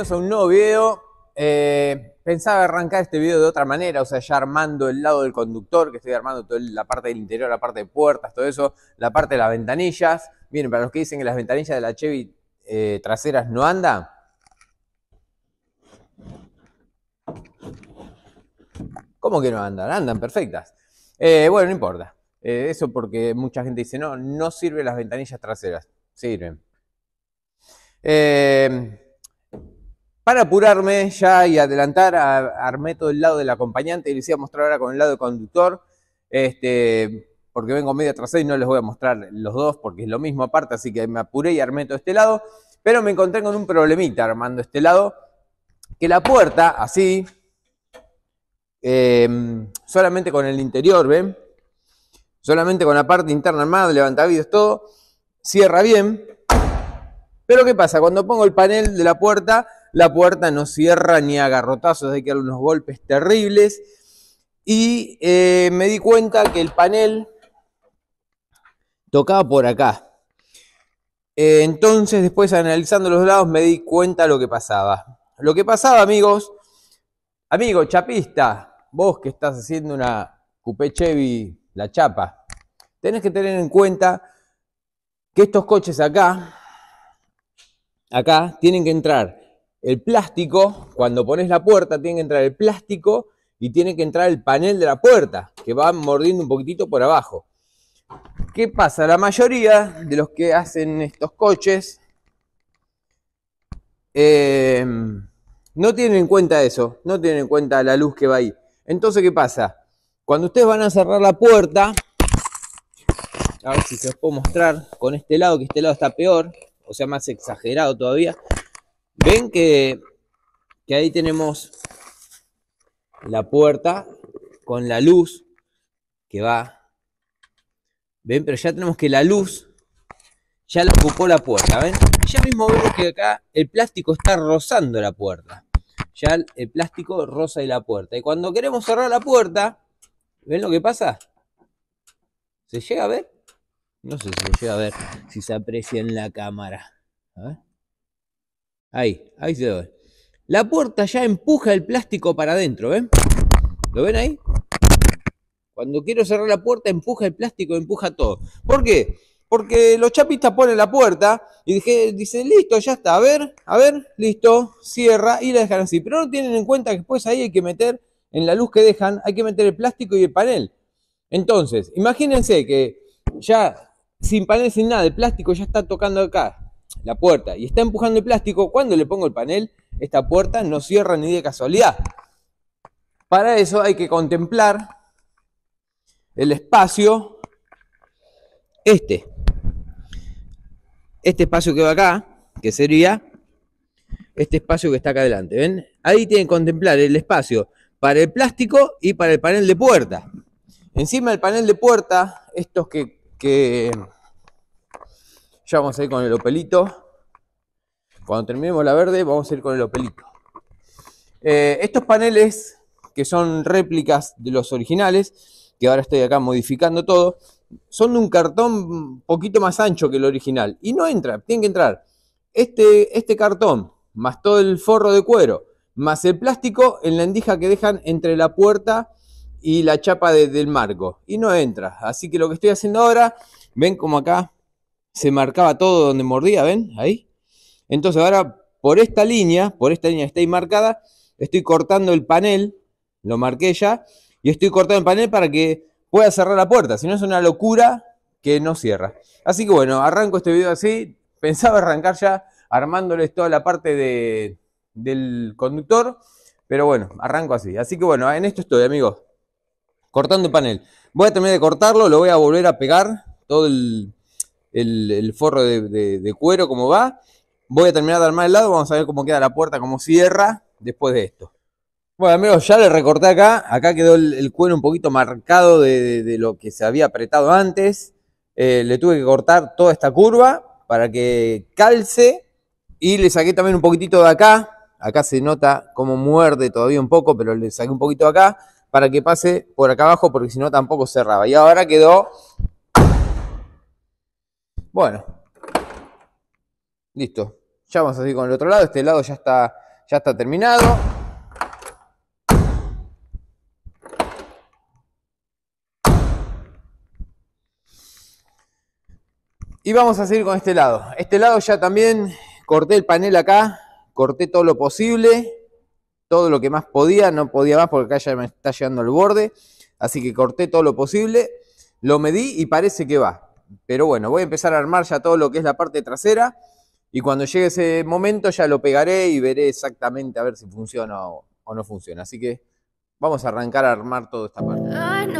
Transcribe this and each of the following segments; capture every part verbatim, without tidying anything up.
bienvenidos a un nuevo video. Eh, pensaba arrancar este video de otra manera, o sea, ya armando el lado del conductor, que estoy armando toda la parte del interior, la parte de puertas, todo eso, la parte de las ventanillas. Miren, para los que dicen que las ventanillas de la Chevy eh, traseras no andan, ¿cómo que no andan? Andan perfectas. Eh, bueno, no importa. Eh, eso porque mucha gente dice, no, no sirven las ventanillas traseras. Sirven. Eh, para apurarme ya y adelantar, a, armé todo el lado del acompañante y les iba a mostrar ahora con el lado del conductor, este, porque vengo medio atrasado y no les voy a mostrar los dos porque es lo mismo aparte, así que me apuré y armé todo este lado, pero me encontré con un problemita armando este lado, que la puerta, así, eh, solamente con el interior, ¿ven? Solamente con la parte interna armada, levantavidrios, todo, cierra bien. Pero ¿qué pasa? Cuando pongo el panel de la puerta, la puerta no cierra ni a garrotazos, hay que darle unos golpes terribles. Y eh, me di cuenta que el panel tocaba por acá. Eh, entonces, después analizando los lados, me di cuenta de lo que pasaba. Lo que pasaba, amigos, amigo chapista, vos que estás haciendo una Coupé Chevy, la chapa, tenés que tener en cuenta que estos coches acá, acá tienen que entrar el plástico, cuando pones la puerta tiene que entrar el plástico y tiene que entrar el panel de la puerta, que va mordiendo un poquitito por abajo. ¿Qué pasa? La mayoría de los que hacen estos coches eh, no tienen en cuenta eso, no tienen en cuenta la luz que va ahí. Entonces, ¿qué pasa? Cuando ustedes van a cerrar la puerta, a ver si se los puedo mostrar con este lado, que este lado está peor, o sea, más exagerado todavía. Ven que, que ahí tenemos la puerta con la luz que va. Ven, pero ya tenemos que la luz ya la ocupó la puerta, ¿ven? Ya mismo vemos que acá el plástico está rozando la puerta. Ya el plástico roza ahí la puerta. Y cuando queremos cerrar la puerta, ¿ven lo que pasa? ¿Se llega a ver? No sé si se llega a ver, si se aprecia en la cámara. A ver. Ahí, ahí se ve. La puerta ya empuja el plástico para adentro, ¿ven? ¿Lo ven ahí? Cuando quiero cerrar la puerta, empuja el plástico, empuja todo. ¿Por qué? Porque los chapistas ponen la puerta y dije, dicen, listo, ya está, a ver, a ver, listo, cierra y la dejan así. Pero no tienen en cuenta que después ahí hay que meter, en la luz que dejan, hay que meter el plástico y el panel. Entonces, imagínense que ya sin panel, sin nada, el plástico ya está tocando acá la puerta y está empujando el plástico. Cuando le pongo el panel, esta puerta no cierra ni de casualidad. Para eso hay que contemplar el espacio, este, este espacio que va acá, que sería este espacio que está acá adelante, ¿ven? Ahí tienen que contemplar el espacio para el plástico y para el panel de puerta. Encima del panel de puerta, estos que, que ya vamos a ir con el opelito. Cuando terminemos la verde, vamos a ir con el opelito. Eh, estos paneles, que son réplicas de los originales, que ahora estoy acá modificando todo, son de un cartón un poquito más ancho que el original. Y no entra, tienen que entrar este, este cartón, más todo el forro de cuero, más el plástico en la endija que dejan entre la puerta y la chapa de, del marco. Y no entra. Así que lo que estoy haciendo ahora, ven como acá se marcaba todo donde mordía, ¿ven? Ahí. Entonces ahora por esta línea, por esta línea que está ahí marcada, estoy cortando el panel, lo marqué ya, y estoy cortando el panel para que pueda cerrar la puerta, si no es una locura que no cierra. Así que bueno, arranco este video así, pensaba arrancar ya armándoles toda la parte de, del conductor, pero bueno, arranco así. Así que bueno, en esto estoy, amigos, cortando el panel. Voy a terminar de cortarlo, lo voy a volver a pegar, todo el, el, el forro de, de, de cuero como va. Voy a terminar de armar el lado, vamos a ver cómo queda la puerta, cómo cierra después de esto. Bueno, amigos, ya le recorté acá. Acá quedó el, el cuero un poquito marcado de, de, de lo que se había apretado antes. Eh, le tuve que cortar toda esta curva para que calce. Y le saqué también un poquitito de acá. Acá se nota cómo muerde todavía un poco, pero le saqué un poquito de acá para que pase por acá abajo, porque si no tampoco cerraba. Y ahora quedó... Bueno. Listo. Ya vamos a seguir con el otro lado. Este lado ya está... ya está terminado. Y vamos a seguir con este lado. Este lado ya también corté el panel acá, corté todo lo posible, todo lo que más podía, no podía más porque acá ya me está llegando al borde, así que corté todo lo posible, lo medí y parece que va. Pero bueno, voy a empezar a armar ya todo lo que es la parte trasera y cuando llegue ese momento ya lo pegaré y veré exactamente a ver si funciona o, o no funciona. Así que vamos a arrancar a armar toda esta parte.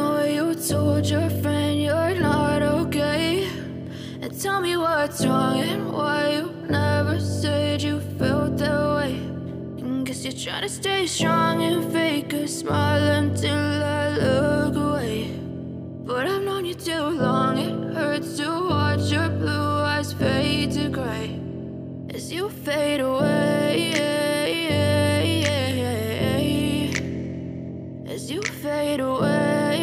Tell me what's wrong and why you never said you felt that way. And guess you're trying to stay strong and fake a smile until I look away. But I've known you too long, it hurts to watch your blue eyes fade to gray as you fade away. As you fade away.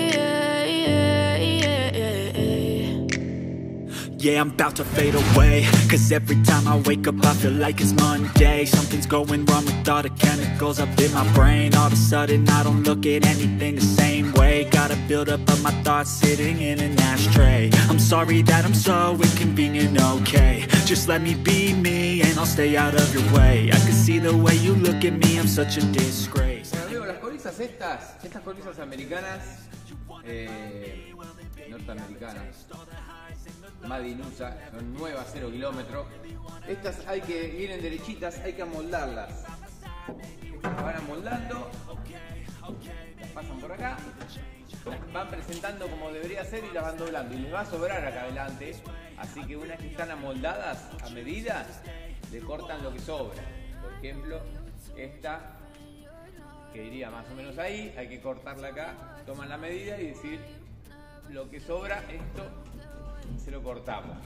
Yeah, I'm about to fade away, cause every time I wake up I feel like it's Monday. Something's going wrong with all the chemicals up in my brain. All of a sudden I don't look at anything the same way. Got a build up of my thoughts sitting in an ashtray. I'm sorry that I'm so inconvenient, okay. Just let me be me and I'll stay out of your way. I can see the way you look at me, I'm such a disgrace. Bueno, amigo, las corizas estas, estas corizas americanas, eh, norteamericanas, Made in U S A, son nuevas, cero kilómetros. Estas hay que, vienen derechitas, hay que amoldarlas. Estas van amoldando, las pasan por acá, las van presentando como debería ser y las van doblando. Y les va a sobrar acá adelante, así que una vez que están amoldadas a medida, le cortan lo que sobra. Por ejemplo, esta, que iría más o menos ahí, hay que cortarla acá, toman la medida y decir, lo que sobra, esto se lo cortamos.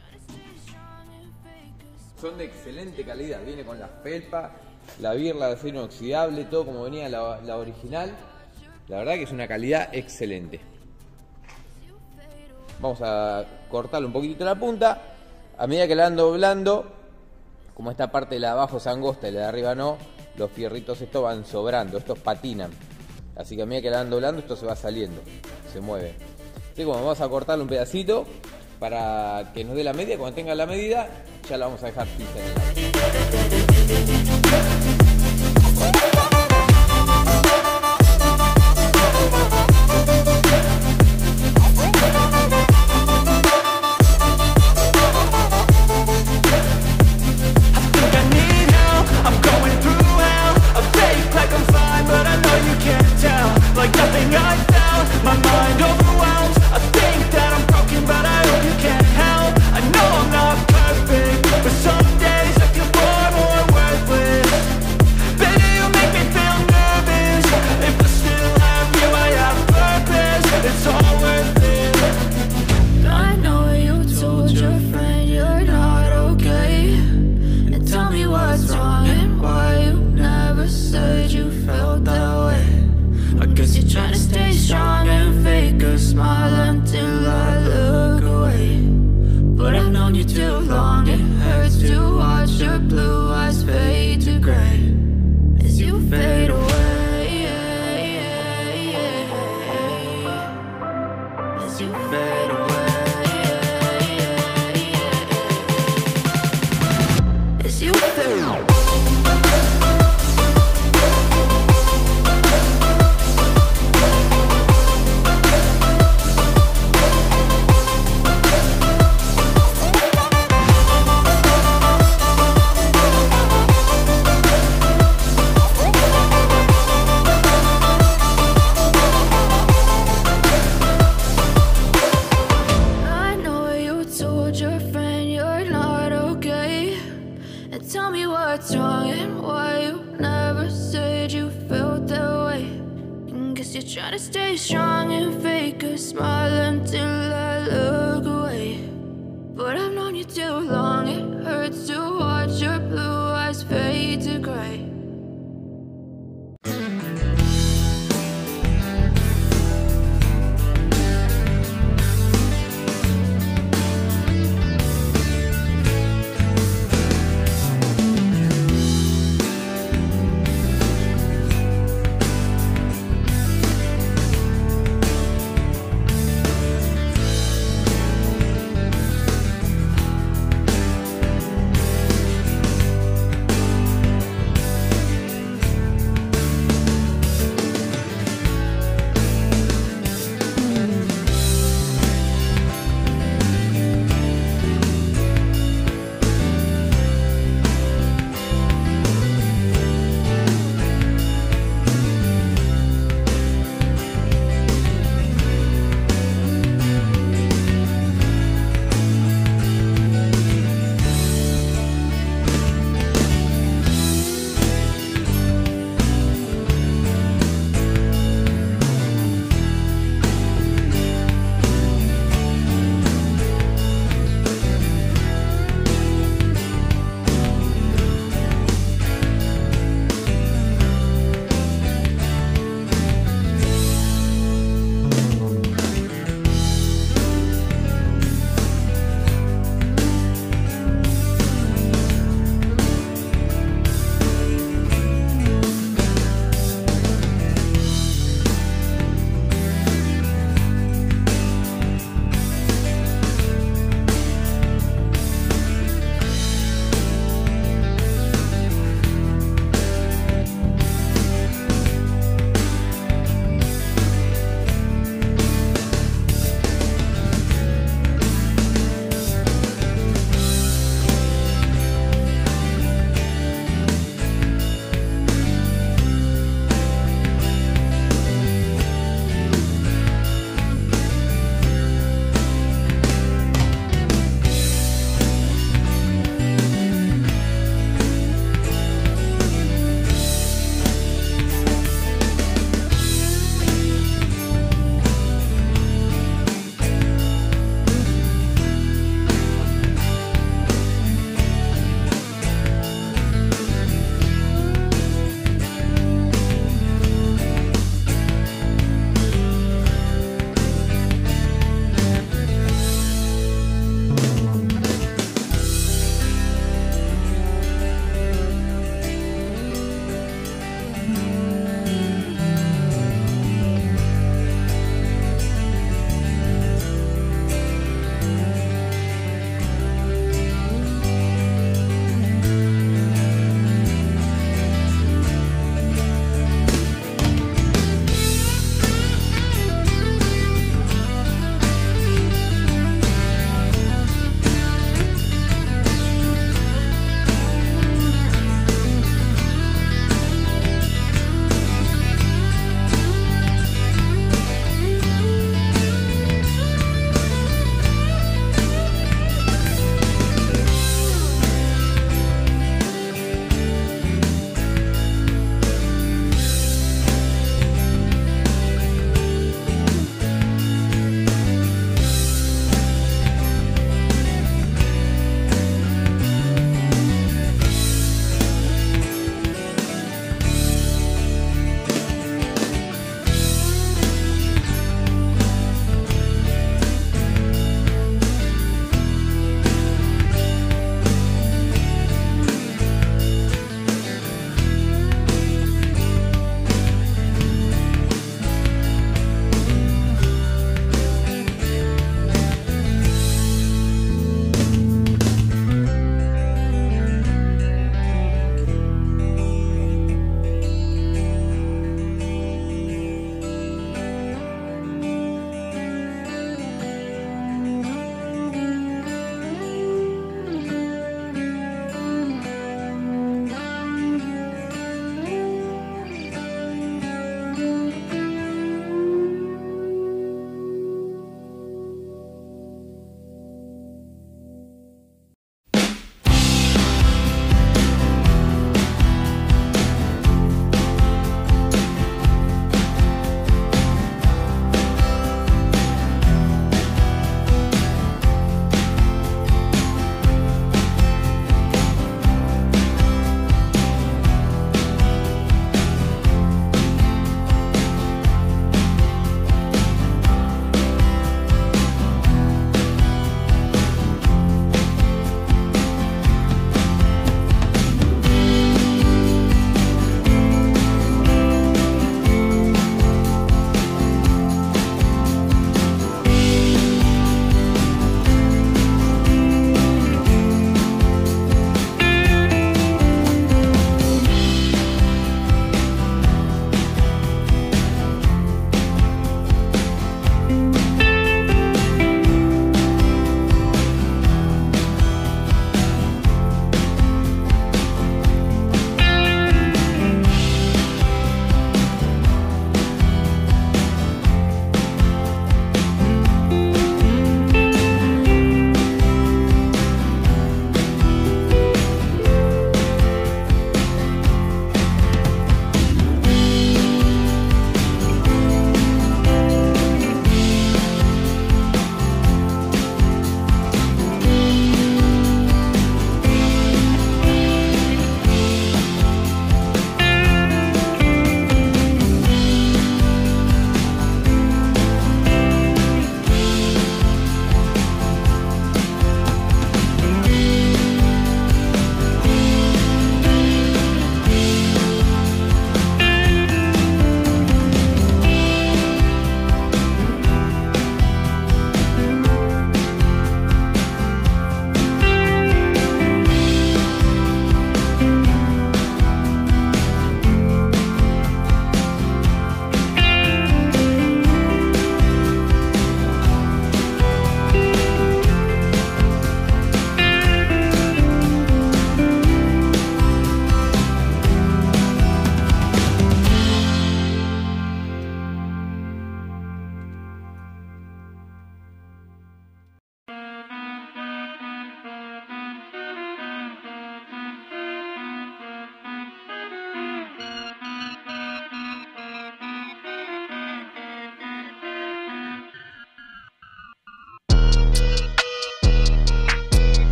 Son de excelente calidad, viene con la felpa, la birla de acero inoxidable, todo como venía la, la original. La verdad que es una calidad excelente. Vamos a cortarle un poquitito la punta. A medida que la van doblando, como esta parte de la de abajo es angosta y la de arriba no, los fierritos estos van sobrando, estos patinan. Así que a medida que la van doblando, esto se va saliendo, se mueve. Así como vamos a cortarle un pedacito para que nos dé la medida. Cuando tenga la medida, ya la vamos a dejar fija.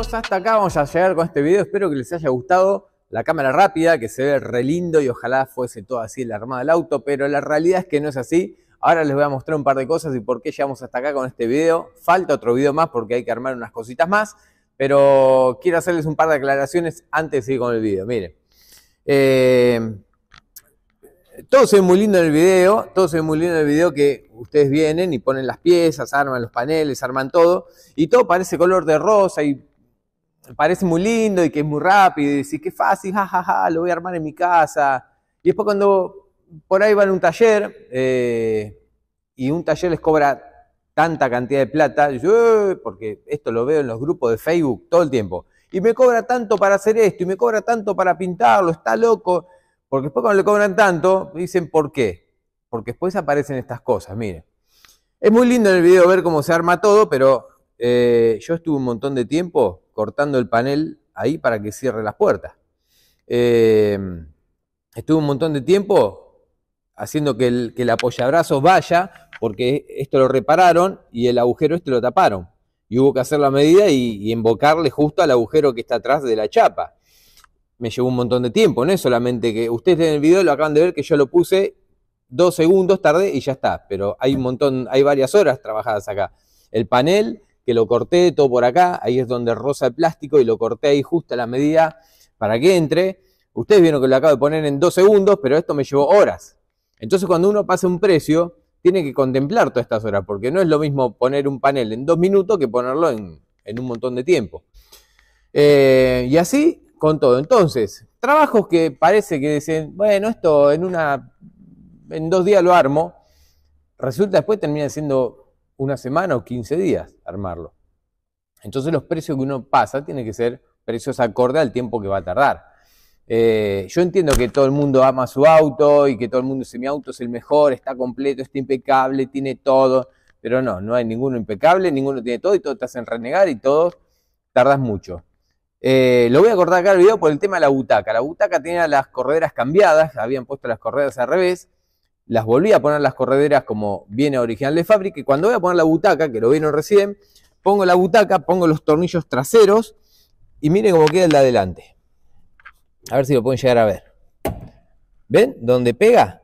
amigos, hasta acá vamos a llegar con este video. Espero que les haya gustado. La cámara rápida, que se ve re lindo y ojalá fuese todo así la armada del auto, pero la realidad es que no es así. Ahora les voy a mostrar un par de cosas y por qué llegamos hasta acá con este video. Falta otro video más porque hay que armar unas cositas más, pero quiero hacerles un par de aclaraciones antes de seguir con el video. Miren, eh, todo se ve muy lindo en el video, todo se ve muy lindo en el video que ustedes vienen y ponen las piezas, arman los paneles, arman todo, y todo parece color de rosa y parece muy lindo y que es muy rápido y decís, qué fácil, jajaja, ja, ja, lo voy a armar en mi casa. Y después cuando por ahí van a un taller eh, y un taller les cobra tanta cantidad de plata, yo, eh, porque esto lo veo en los grupos de Facebook todo el tiempo, y me cobra tanto para hacer esto y me cobra tanto para pintarlo, está loco, porque después cuando le cobran tanto, dicen, ¿por qué? Porque después aparecen estas cosas, miren. Es muy lindo en el video ver cómo se arma todo, pero eh, yo estuve un montón de tiempo cortando el panel ahí para que cierre las puertas. Eh, estuve un montón de tiempo haciendo que el, que el apoyabrazos vaya, porque esto lo repararon y el agujero este lo taparon. Y hubo que hacer la medida y, y embocarle justo al agujero que está atrás de la chapa. Me llevó un montón de tiempo, no es solamente que ustedes en el video lo acaban de ver que yo lo puse dos segundos, tardé y ya está. Pero hay un montón, hay varias horas trabajadas acá. El panel, que lo corté todo por acá, ahí es donde roza el plástico y lo corté ahí justo a la medida para que entre. Ustedes vieron que lo acabo de poner en dos segundos, pero esto me llevó horas. Entonces cuando uno pasa un precio, tiene que contemplar todas estas horas, porque no es lo mismo poner un panel en dos minutos que ponerlo en, en un montón de tiempo. Eh, y así con todo. Entonces, trabajos que parece que dicen, bueno, esto en, una, en dos días lo armo, resulta después termina siendo una semana o quince días armarlo. Entonces los precios que uno pasa tienen que ser precios acorde al tiempo que va a tardar. Eh, yo entiendo que todo el mundo ama su auto y que todo el mundo dice mi auto es el mejor, está completo, está impecable, tiene todo, pero no, no hay ninguno impecable, ninguno tiene todo y todos te hacen renegar y todos tardas mucho. Eh, lo voy a cortar acá el video por el tema de la butaca. La butaca tenía las correderas cambiadas, habían puesto las correderas al revés. Las volví a poner las correderas como viene original de fábrica y cuando voy a poner la butaca, que lo vieron recién, pongo la butaca, pongo los tornillos traseros y miren cómo queda el de adelante. A ver si lo pueden llegar a ver. ¿Ven? ¿Dónde pega?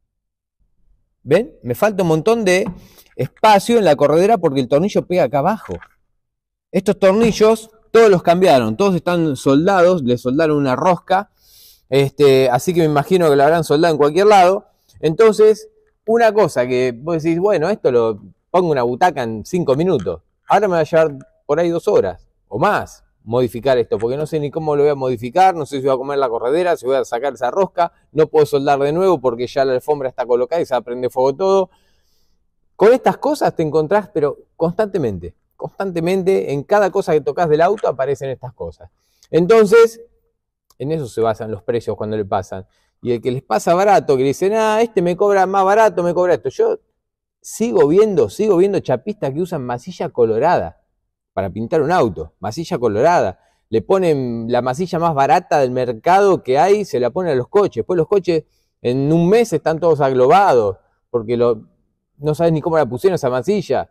¿Ven? Me falta un montón de espacio en la corredera porque el tornillo pega acá abajo. Estos tornillos, todos los cambiaron, todos están soldados, le soldaron una rosca, este, así que me imagino que lo habrán soldado en cualquier lado. Entonces, una cosa que vos decís, bueno, esto lo pongo una butaca en cinco minutos. Ahora me va a llevar por ahí dos horas o más modificar esto, porque no sé ni cómo lo voy a modificar, no sé si voy a comer la corredera, si voy a sacar esa rosca, no puedo soldar de nuevo porque ya la alfombra está colocada y se va a prender fuego todo. Con estas cosas te encontrás, pero constantemente, constantemente, en cada cosa que tocas del auto aparecen estas cosas. Entonces, en eso se basan los precios cuando le pasan. Y el que les pasa barato, que le dicen, ah, este me cobra más barato, me cobra esto. Yo sigo viendo, sigo viendo chapistas que usan masilla colorada para pintar un auto. Masilla colorada. Le ponen la masilla más barata del mercado que hay, se la ponen a los coches. Después los coches en un mes están todos aglobados, porque lo, no sabes ni cómo la pusieron esa masilla.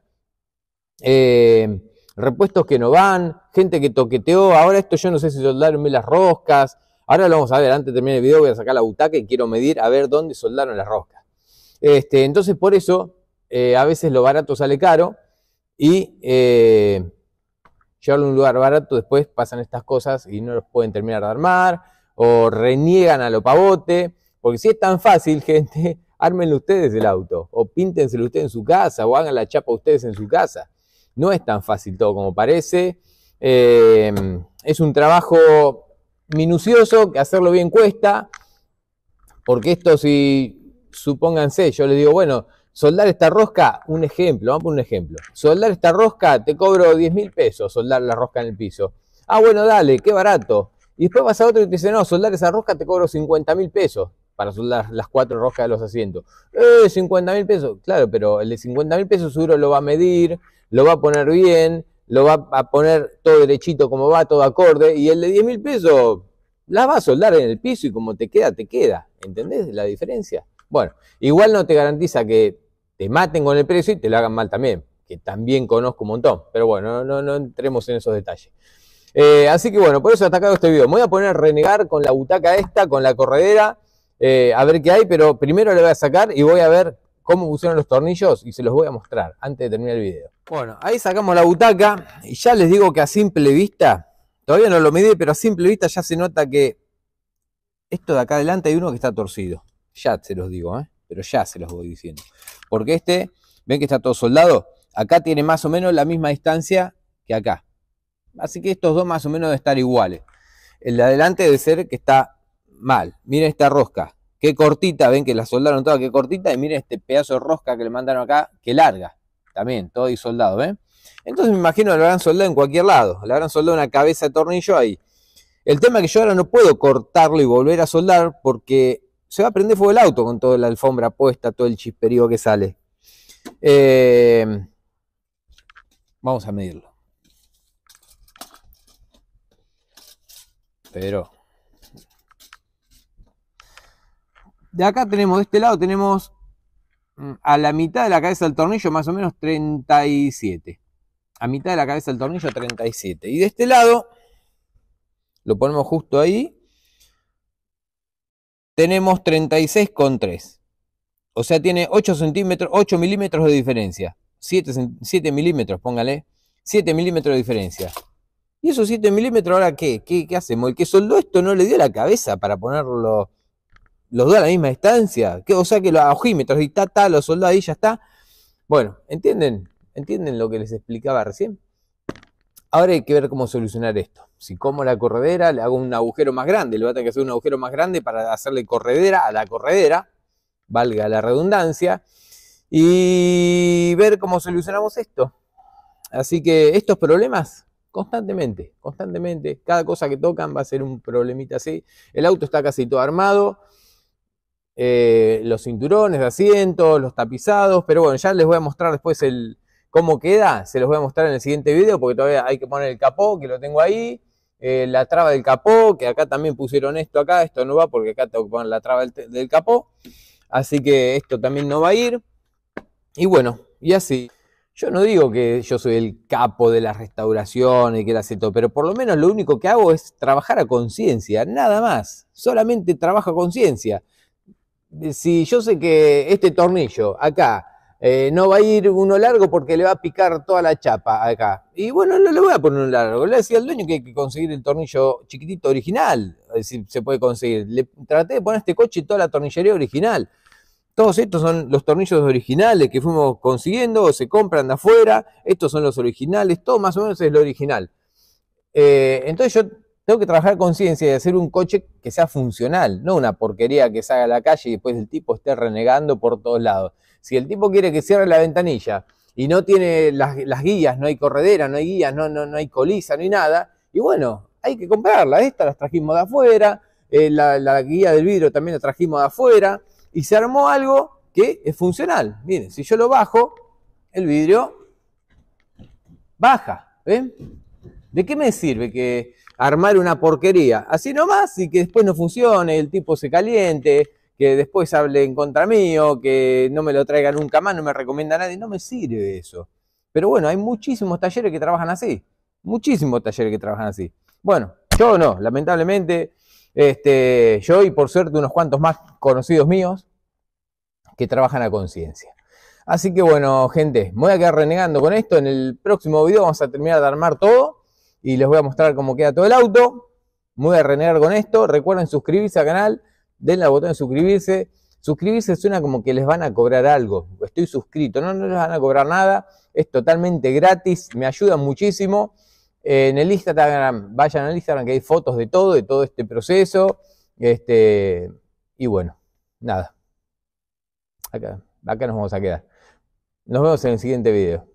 Eh, repuestos que no van, gente que toqueteó. Ahora esto yo no sé si soldaron bien las roscas. Ahora lo vamos a ver, antes de terminar el video voy a sacar la butaca y quiero medir a ver dónde soldaron las roscas. Este, entonces por eso eh, a veces lo barato sale caro y eh, llevarlo a un lugar barato después pasan estas cosas y no los pueden terminar de armar o reniegan a lo pavote, porque si es tan fácil, gente, ármenlo ustedes el auto o píntenselo ustedes en su casa o hagan la chapa ustedes en su casa. No es tan fácil todo como parece, eh, es un trabajo minucioso, que hacerlo bien cuesta, porque esto si, supónganse, yo les digo, bueno, soldar esta rosca, un ejemplo, vamos a poner un ejemplo, soldar esta rosca te cobro diez mil pesos, soldar la rosca en el piso, ah bueno, dale, qué barato, y después vas a otro y te dice, no, soldar esa rosca te cobro cincuenta mil pesos, para soldar las cuatro roscas de los asientos, eh, cincuenta mil pesos, claro, pero el de cincuenta mil pesos seguro lo va a medir, lo va a poner bien, lo va a poner todo derechito como va, todo acorde, y el de diez mil pesos la va a soldar en el piso y como te queda, te queda. ¿Entendés la diferencia? Bueno, igual no te garantiza que te maten con el precio y te lo hagan mal también, que también conozco un montón, pero bueno, no, no, no entremos en esos detalles. Eh, así que bueno, por eso hasta acá este video. Me voy a poner a renegar con la butaca esta, con la corredera, eh, a ver qué hay, pero primero le voy a sacar y voy a ver cómo funcionan los tornillos y se los voy a mostrar antes de terminar el video. Bueno, ahí sacamos la butaca y ya les digo que a simple vista, todavía no lo medí, pero a simple vista ya se nota que esto de acá adelante hay uno que está torcido. Ya se los digo, ¿eh? Pero ya se los voy diciendo. Porque este, ven que está todo soldado, acá tiene más o menos la misma distancia que acá. Así que estos dos más o menos deben estar iguales. El de adelante debe ser que está mal. Miren esta rosca, qué cortita, ven que la soldaron toda, qué cortita. Y miren este pedazo de rosca que le mandaron acá, qué larga. También, todo ahí soldado, ¿ven? Entonces me imagino que lo habrán soldado en cualquier lado. Le habrán soldado una cabeza de tornillo ahí. El tema es que yo ahora no puedo cortarlo y volver a soldar porque se va a prender fuego el auto con toda la alfombra puesta, todo el chisperío que sale. Eh, vamos a medirlo. Pero de acá tenemos, de este lado tenemos a la mitad de la cabeza del tornillo más o menos treinta y siete. A mitad de la cabeza del tornillo treinta y siete. Y de este lado, lo ponemos justo ahí, tenemos treinta y seis coma tres. O sea, tiene ocho centímetros, ocho milímetros de diferencia. siete milímetros, póngale. siete milímetros de diferencia. ¿Y esos siete milímetros ahora qué? ¿Qué, qué hacemos? El que soldó esto no le dio la cabeza para ponerlo los dos a la misma distancia. ¿Qué? O sea que los ojímetros y ta, ta, los soldó ahí, ya está. Bueno, ¿entienden? ¿Entienden lo que les explicaba recién? Ahora hay que ver cómo solucionar esto. Si como la corredera, le hago un agujero más grande. Le voy a tener que hacer un agujero más grande para hacerle corredera a la corredera. Valga la redundancia. Y ver cómo solucionamos esto. Así que estos problemas... Constantemente, constantemente, cada cosa que tocan va a ser un problemita así. El auto está casi todo armado, eh, los cinturones de asiento, los tapizados, pero bueno, ya les voy a mostrar después el cómo queda, se los voy a mostrar en el siguiente video, porque todavía hay que poner el capó, que lo tengo ahí, eh, la traba del capó, que acá también pusieron esto acá, esto no va porque acá tengo que poner la traba del, del capó, así que esto también no va a ir, y bueno, y así. Yo no digo que yo soy el capo de la restauración y que la hace todo, pero por lo menos lo único que hago es trabajar a conciencia, nada más. Solamente trabajo a conciencia. Si yo sé que este tornillo acá eh, no va a ir uno largo porque le va a picar toda la chapa acá, y bueno, no le voy a poner uno largo. Le decía al dueño que hay que conseguir el tornillo chiquitito original, es decir, se puede conseguir. Le traté de poner este coche toda la tornillería original. Todos estos son los tornillos originales que fuimos consiguiendo, o se compran de afuera. Estos son los originales, todo más o menos es lo original. Eh, entonces yo tengo que trabajar conciencia y hacer un coche que sea funcional, no una porquería que salga a la calle y después el tipo esté renegando por todos lados. Si el tipo quiere que cierre la ventanilla y no tiene las, las guías, no hay corredera, no hay guías, no, no, no hay colisa, no hay nada, y bueno, hay que comprarla. Estas las trajimos de afuera, eh, la, la guía del vidrio también la trajimos de afuera. Y se armó algo que es funcional. Miren, si yo lo bajo, el vidrio baja. ¿Ven? ¿De qué me sirve que armar una porquería así nomás y que después no funcione, el tipo se caliente, que después hable en contra mío, que no me lo traiga nunca más, no me recomienda a nadie? No me sirve eso. Pero bueno, hay muchísimos talleres que trabajan así. Muchísimos talleres que trabajan así. Bueno, yo no, lamentablemente... Este, yo y por suerte unos cuantos más conocidos míos que trabajan a conciencia. Así que bueno, gente, me voy a quedar renegando con esto. En el próximo video vamos a terminar de armar todo y les voy a mostrar cómo queda todo el auto. Me voy a renegar con esto. Recuerden suscribirse al canal, denle al botón de suscribirse. Suscribirse suena como que les van a cobrar algo. Estoy suscrito, no, no les van a cobrar nada. Es totalmente gratis, me ayuda muchísimo. En el Instagram, vayan al Instagram que hay fotos de todo, de todo este proceso. Este, y bueno, nada. Acá, acá nos vamos a quedar. Nos vemos en el siguiente video.